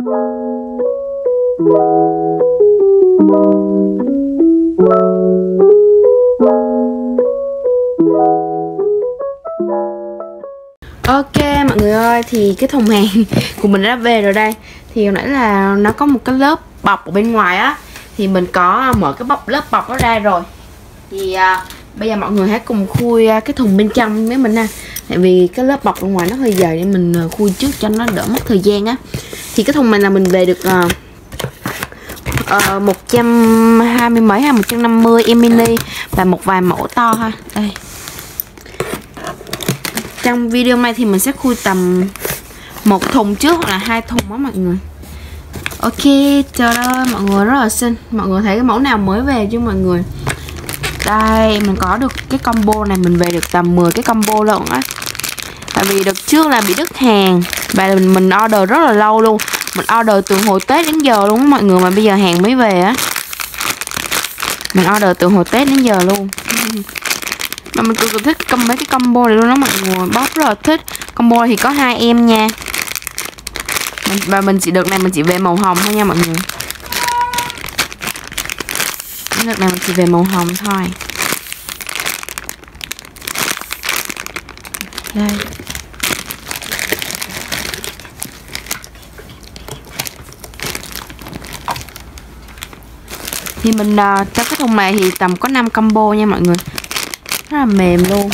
Ok mọi người ơi, thì cái thùng hàng của mình đã về rồi đây. Thì hồi nãy là nó có một cái lớp bọc ở bên ngoài á, thì mình có mở cái lớp bọc nó ra rồi. Thì bây giờ mọi người hãy cùng khui cái thùng bên trong với mình nè. Tại vì cái lớp bọc bên ngoài nó hơi dày nên mình khui trước cho nó đỡ mất thời gian á. Thì cái thùng này là mình về được 120 mấy hay 150 em mini và một vài mẫu to ha. Đây. Trong video này thì mình sẽ khui tầm một thùng trước hoặc là 2 thùng đó mọi người. Ok, trời ơi, mọi người rất là xinh. Mọi người thấy cái mẫu nào mới về chứ mọi người. Đây, mình có được cái combo này, mình về được tầm 10 cái combo lận á. Tại vì đợt trước là bị đứt hàng và mình order rất là lâu luôn. Mình order từ hồi Tết đến giờ luôn á mọi người, mà bây giờ hàng mới về á. Mình order từ hồi Tết đến giờ luôn. Mà mình cực thích mấy cái combo này luôn đó mọi người, bóp rất là thích. Combo này thì có 2 em nha. Và mình chỉ đợt này mình chỉ về màu hồng thôi nha mọi người. Đợt này mình chỉ về màu hồng thôi. Đây. Thì mình trong cái thùng này thì tầm có 5 combo nha mọi người. Rất là mềm luôn.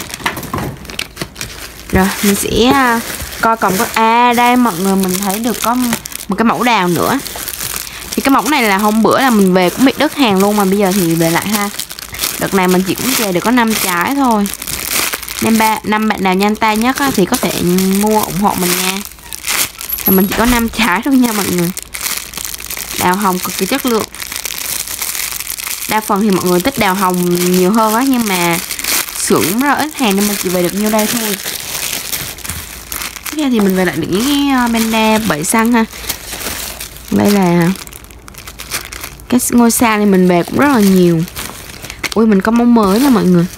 Rồi mình sẽ coi còn có đây mọi người, mình thấy được có một cái mẫu đào nữa. Thì cái mẫu này là hôm bữa là mình về cũng bị đứt hàng luôn, mà bây giờ thì về lại ha. Đợt này mình chỉ cũng về được có 5 trái thôi. Nên 5 bạn nào nhanh tay nhất thì có thể mua ủng hộ mình nha. Và mình chỉ có 5 trái thôi nha mọi người. Đào hồng cực kỳ chất lượng. Đa phần thì mọi người thích đào hồng nhiều hơn á, nhưng mà xưởng rất là ít hàng nên mình chỉ về được nhiêu đây thôi. Tiếp theo thì mình về lại được những cái benda 7 xăng ha. Đây là cái ngôi sao này mình về cũng rất là nhiều. Ui, mình có mẫu mới nha mọi người.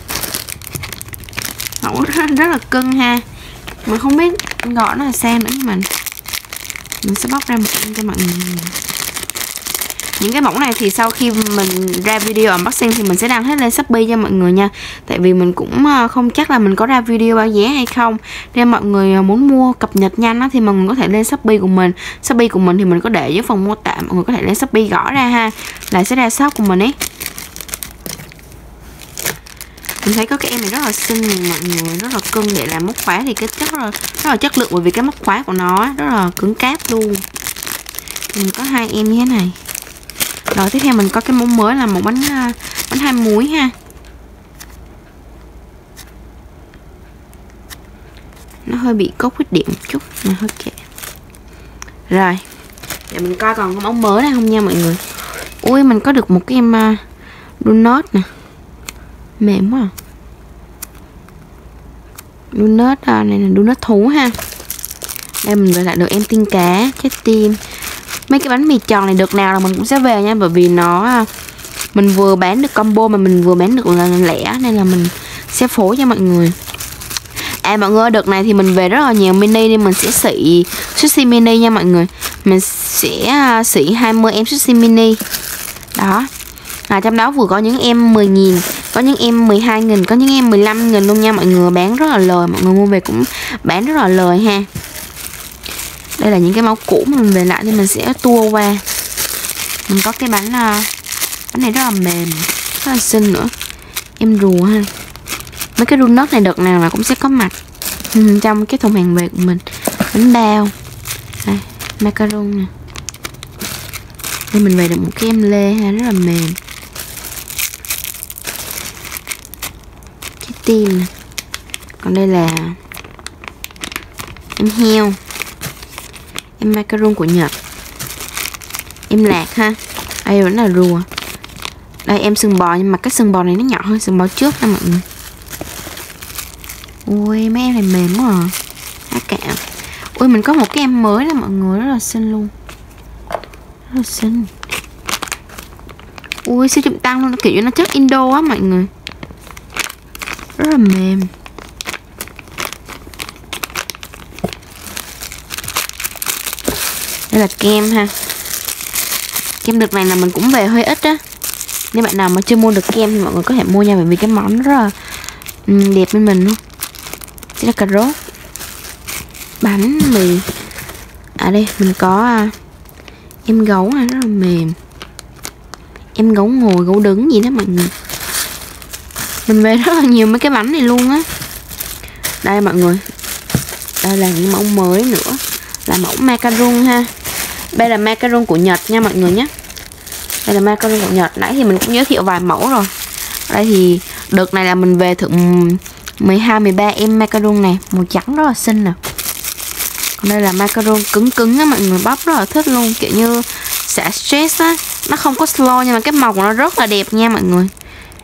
Mẫu rất là cưng ha. Mình không biết gọi nó là sao nữa, nhưng mà mình sẽ bóc ra một con cho mọi người. Những cái mẫu này thì sau khi mình ra video unboxing thì mình sẽ đăng hết lên Shopee cho mọi người nha. Tại vì mình cũng không chắc là mình có ra video bao giá hay không. Nên mọi người muốn mua cập nhật nhanh thì mọi người có thể lên Shopee của mình. Shopee của mình thì mình có để dưới phần mô tả, mọi người có thể lên Shopee gõ ra ha, là sẽ ra shop của mình ấy. Mình thấy có cái em này rất là xinh nha mọi người, rất là cưng để làm móc khóa. Thì cái chất rất là chất lượng, bởi vì cái móc khóa của nó rất là cứng cáp luôn. Mình có 2 em như thế này. Rồi tiếp theo mình có cái mẫu mới là một bánh 2 múi ha. Nó hơi bị có khuyết điểm một chút mà hơi kệ. Rồi để mình coi còn có mẫu mới này không nha mọi người. Ui, mình có được một cái em donut nè, mềm quá à. Donut này là donut thú ha. Đây mình về lại được em tiên cá, trái tim. Mấy cái bánh mì tròn này được nào là mình cũng sẽ về nha, bởi vì nó mình vừa bán được combo mà mình vừa bán được là lẻ, nên là mình sẽ phối cho mọi người. Mọi người, đợt này thì mình về rất là nhiều mini nên mình sẽ xị sushi mini nha mọi người. Mình sẽ xị 20 em sushi mini. Đó. Trong đó vừa có những em 10.000, có những em 12.000, có những em 15.000 luôn nha mọi người. Bán rất là lời, mọi người mua về cũng bán rất là lời ha. Đây là những cái mẫu cũ mà mình về lại thì mình sẽ tua qua. Mình có cái bánh này rất là mềm, rất là xinh nữa. Em rùa ha. Mấy cái donut này đợt nào là cũng sẽ có mặt trong cái thùng hàng về của mình. Bánh bao. Đây, macaron nè. Đây mình về được một cái em lê ha, rất là mềm. Cái tim nè. Còn đây là em heo. Em macaron của Nhật. Em lạc ha. Đây vẫn là rùa. Đây em sừng bò, nhưng mà cái sừng bò này nó nhỏ hơn sừng bò trước nha mọi người. Ui, mấy em này mềm quá à. Há cạo. Ui, mình có một cái em mới là mọi người, rất là xinh luôn. Rất là xinh. Ui, siêu chậm tăng luôn, nó kiểu như nó chất Indo á mọi người. Rất là mềm. Đây là kem ha. Kem đợt này là mình cũng về hơi ít á. Nếu bạn nào mà chưa mua được kem thì mọi người có thể mua nha, bởi vì cái món rất là đẹp bên mình luôn. Đây là cà rốt, bánh mì. À đây mình có em gấu rất là mềm. Em gấu ngồi, gấu đứng gì đó mọi người. Mình về rất là nhiều mấy cái bánh này luôn á. Đây mọi người, đây là những mẫu mới nữa, là mẫu macaron ha. Đây là macaron của Nhật nha mọi người nhé. Đây là macaron của Nhật. Nãy thì mình cũng giới thiệu vài mẫu rồi. Đây thì đợt này là mình về thử 12, 13 em macaron này, màu trắng rất là xinh nè. Còn đây là macaron cứng cứng á mọi người, bắp rất là thích luôn, kiểu như xả stress á. Nó không có slow nhưng mà cái màu của nó rất là đẹp nha mọi người.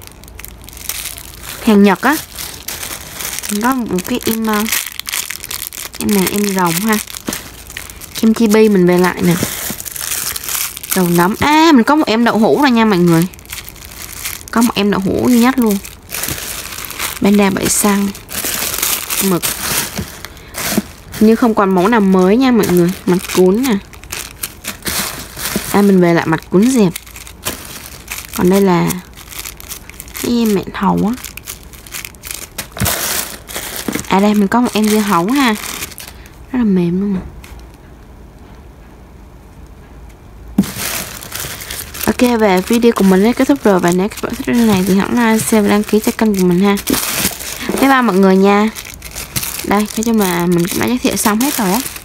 Hàng Nhật á. Có một cái em này em rồng ha. Kem chibi mình về lại nè. Đầu nấm. À mình có một em đậu hũ rồi nha mọi người. Có một em đậu hũ duy nhất luôn. Panda bảy xăng. Mực. Nhưng không còn mẫu nào mới nha mọi người. Mặt cuốn nè. À mình về lại mặt cuốn dẹp. Còn đây là cái em mẹn hầu á. À đây mình có một em dưa hấu ha. Rất là mềm luôn mà. Ok, về video của mình đã kết thúc rồi. Và nếu các bạn thích video này thì hãy like, share và đăng ký cho kênh của mình ha. Bye bye mọi người nha. Đây, nói chung là mình cũng đã giới thiệu xong hết rồi á.